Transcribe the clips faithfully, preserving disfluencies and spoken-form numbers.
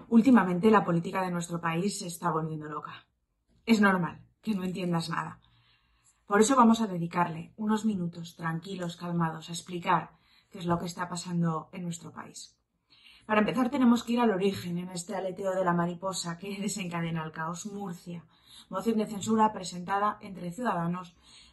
Últimamente la política de nuestro país se está volviendo loca. Es normal que no entiendas nada. Por eso vamos a dedicarle unos minutos tranquilos, calmados, a explicar qué es lo que está pasando en nuestro país. Para empezar tenemos que ir al origen en este aleteo de la mariposa que desencadena el caos. Murcia. Moción de censura presentada entre Ciudadanos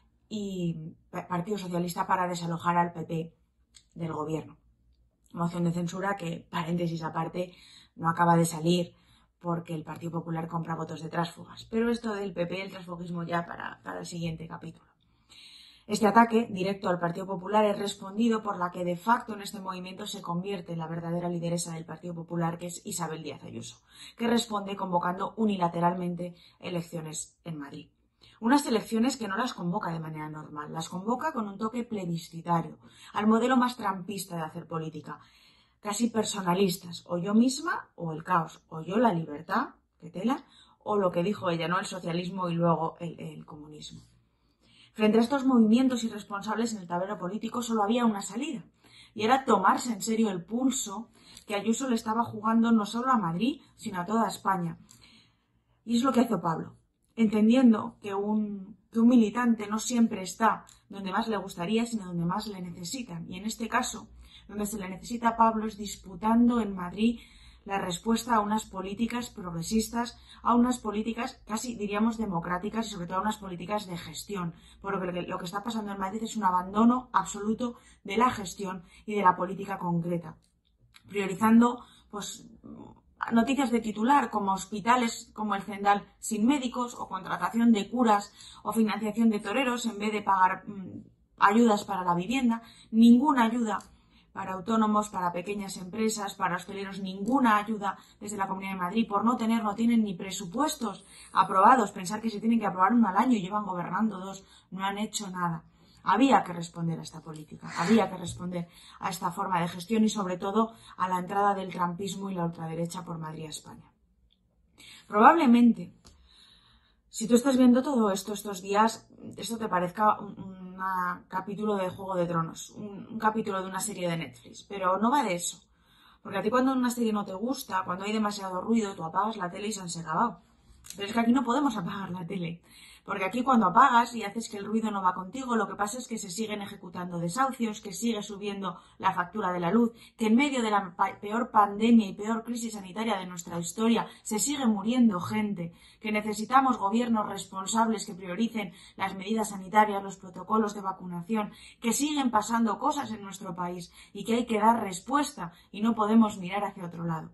y Partido Socialista para desalojar al P P del gobierno. Moción de censura que, paréntesis aparte, no acaba de salir porque el Partido Popular compra votos de tránsfugas. Pero esto del P P y el transfugismo ya para, para el siguiente capítulo. Este ataque directo al Partido Popular es respondido por la que de facto en este movimiento se convierte en la verdadera lideresa del Partido Popular, que es Isabel Díaz Ayuso, que responde convocando unilateralmente elecciones en Madrid. Unas elecciones que no las convoca de manera normal, las convoca con un toque plebiscitario, al modelo más trampista de hacer política, casi personalistas, o yo misma o el caos, o yo la libertad, que tela, o lo que dijo ella, ¿no? El socialismo y luego el, el comunismo. Frente a estos movimientos irresponsables en el tablero político solo había una salida, y era tomarse en serio el pulso que Ayuso le estaba jugando no solo a Madrid, sino a toda España. Y es lo que hizo Pablo, entendiendo que un, que un militante no siempre está donde más le gustaría, sino donde más le necesitan. Y en este caso, donde se le necesita a Pablo es disputando en Madrid la respuesta a unas políticas progresistas, a unas políticas casi diríamos democráticas y sobre todo a unas políticas de gestión. Porque lo que está pasando en Madrid es un abandono absoluto de la gestión y de la política concreta, priorizando pues noticias de titular como hospitales como el Zendal sin médicos o contratación de curas o financiación de toreros en vez de pagar mmm, ayudas para la vivienda, ninguna ayuda para autónomos, para pequeñas empresas, para hosteleros, ninguna ayuda desde la Comunidad de Madrid. Por no tener, no tienen ni presupuestos aprobados. Pensar que se tienen que aprobar uno al año y llevan gobernando dos. No han hecho nada. Había que responder a esta política, había que responder a esta forma de gestión y sobre todo a la entrada del trampismo y la ultraderecha por Madrid a España. Probablemente, si tú estás viendo todo esto estos días, esto te parezca un, un capítulo de Juego de Tronos, un, un capítulo de una serie de Netflix, pero no va de eso. Porque a ti cuando una serie no te gusta, cuando hay demasiado ruido, tú apagas la tele y se han acabado. Pero es que aquí no podemos apagar la tele. Porque aquí cuando apagas y haces que el ruido no va contigo, lo que pasa es que se siguen ejecutando desahucios, que sigue subiendo la factura de la luz, que en medio de la peor pandemia y peor crisis sanitaria de nuestra historia se sigue muriendo gente, que necesitamos gobiernos responsables que prioricen las medidas sanitarias, los protocolos de vacunación, que siguen pasando cosas en nuestro país y que hay que dar respuesta y no podemos mirar hacia otro lado.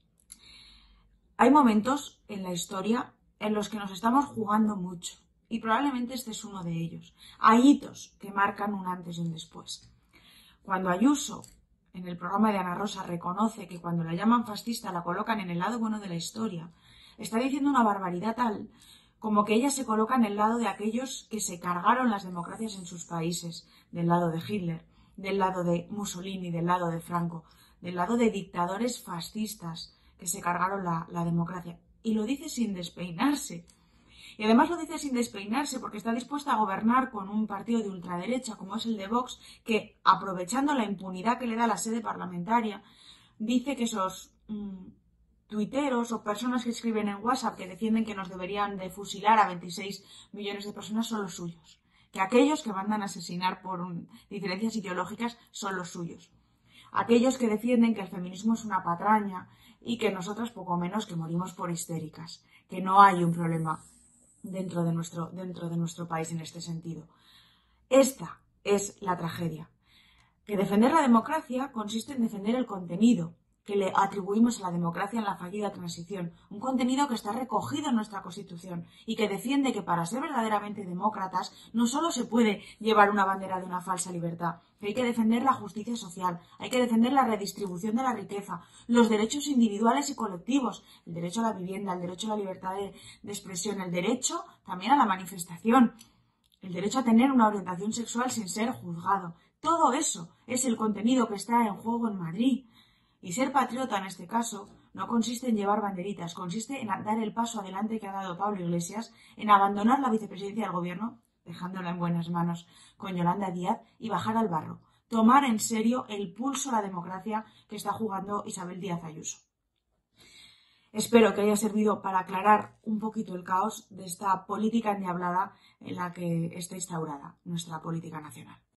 Hay momentos en la historia en los que nos estamos jugando mucho, y probablemente este es uno de ellos. Hay hitos que marcan un antes y un después. Cuando Ayuso, en el programa de Ana Rosa, reconoce que cuando la llaman fascista la colocan en el lado bueno de la historia, está diciendo una barbaridad tal como que ella se coloca en el lado de aquellos que se cargaron las democracias en sus países, del lado de Hitler, del lado de Mussolini, del lado de Franco, del lado de dictadores fascistas que se cargaron la, la democracia. Y lo dice sin despeinarse. Y además lo dice sin despeinarse porque está dispuesta a gobernar con un partido de ultraderecha como es el de Vox, que, aprovechando la impunidad que le da la sede parlamentaria, dice que esos mmm, tuiteros o personas que escriben en WhatsApp que defienden que nos deberían de fusilar a veintiséis millones de personas son los suyos. Que aquellos que mandan a asesinar por un, diferencias ideológicas son los suyos. Aquellos que defienden que el feminismo es una patraña y que nosotras poco menos que morimos por histéricas, que no hay un problema dentro de nuestro, dentro de nuestro país en este sentido. Esta es la tragedia, que defender la democracia consiste en defender el contenido que le atribuimos a la democracia en la fallida transición, un contenido que está recogido en nuestra Constitución y que defiende que para ser verdaderamente demócratas no solo se puede llevar una bandera de una falsa libertad, que hay que defender la justicia social, hay que defender la redistribución de la riqueza, los derechos individuales y colectivos, el derecho a la vivienda, el derecho a la libertad de, de expresión, el derecho también a la manifestación, el derecho a tener una orientación sexual sin ser juzgado. Todo eso es el contenido que está en juego en Madrid. Y ser patriota en este caso no consiste en llevar banderitas, consiste en dar el paso adelante que ha dado Pablo Iglesias, en abandonar la vicepresidencia del gobierno, dejándola en buenas manos con Yolanda Díaz, y bajar al barro, tomar en serio el pulso a la democracia que está jugando Isabel Díaz Ayuso. Espero que haya servido para aclarar un poquito el caos de esta política endiablada en la que está instaurada nuestra política nacional.